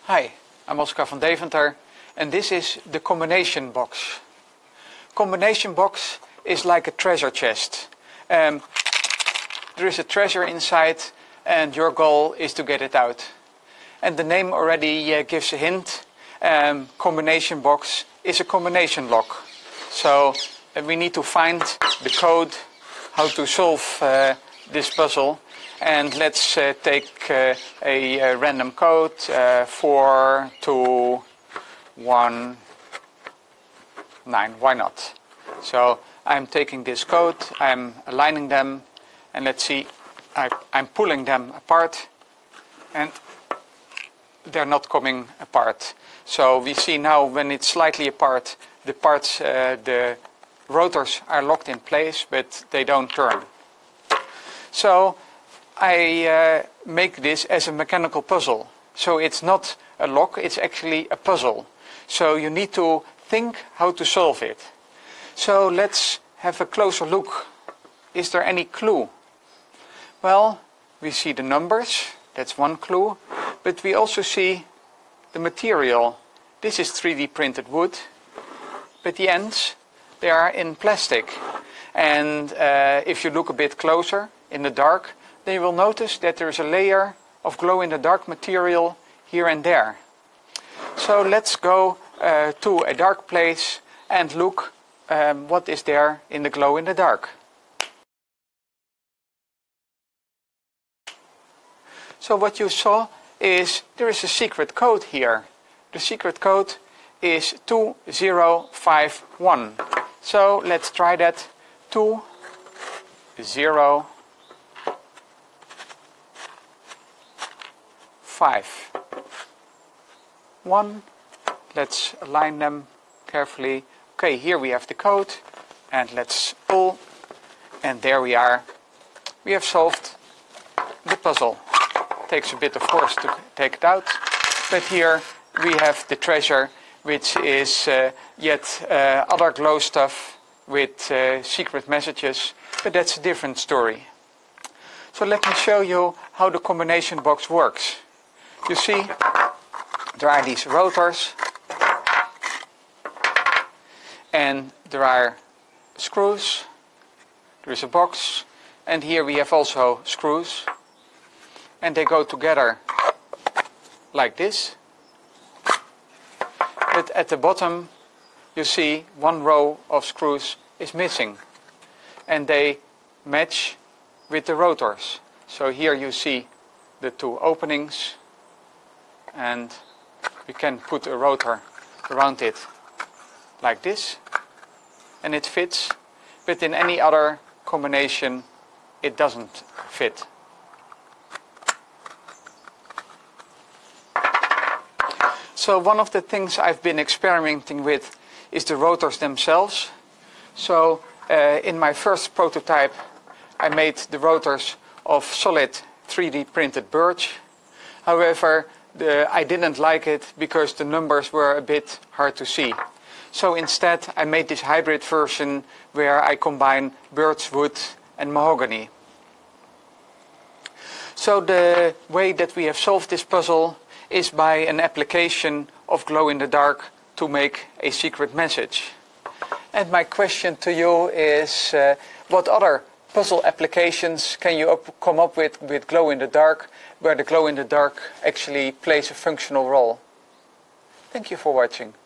Hi, I'm Oscar van Deventer and this is the combination box. Combination box is like a treasure chest. There is a treasure inside and your goal is to get it out. And the name already gives a hint. Combination box is a combination lock. So we need to find the code how to solve this puzzle. And let's take a random code, 4219, why not? So I'm taking this code, I'm aligning them, and let's see, I'm pulling them apart, and they're not coming apart. So we see now when it's slightly apart, the parts, the rotors are locked in place, but they don't turn. So I make this as a mechanical puzzle. So it's not a lock, it's actually a puzzle. So you need to think how to solve it. So let's have a closer look. Is there any clue? Well, we see the numbers, that's one clue. But we also see the material. This is 3D printed wood. But the ends, they are in plastic. And if you look a bit closer in the dark, then you will notice that there is a layer of glow-in-the-dark material here and there. So let's go to a dark place and look what is there in the glow-in-the-dark. So what you saw is there is a secret code here. The secret code is 2051. So let's try that. 2051. Let's align them carefully. Okay, here we have the code, and let's pull, and there we are. We have solved the puzzle. Takes a bit of force to take it out, but here we have the treasure, which is yet other glow stuff with secret messages, but that's a different story. So let me show you how the combination box works. You see, there are these rotors, and there are screws, there is a box, and here we have also screws, and they go together like this. But at the bottom you see one row of screws is missing, and they match with the rotors. So here you see the two openings, and we can put a rotor around it like this, and it fits, but in any other combination it doesn't fit. So one of the things I've been experimenting with is the rotors themselves. So in my first prototype I made the rotors of solid 3D printed birch. However, I didn't like it because the numbers were a bit hard to see. So instead I made this hybrid version where I combine birch wood and mahogany. So the way that we have solved this puzzle is by an application of glow-in-the-dark to make a secret message. And my question to you is, what other puzzle applications can you come up with glow-in-the-dark, where the glow-in-the-dark actually plays a functional role? Thank you for watching.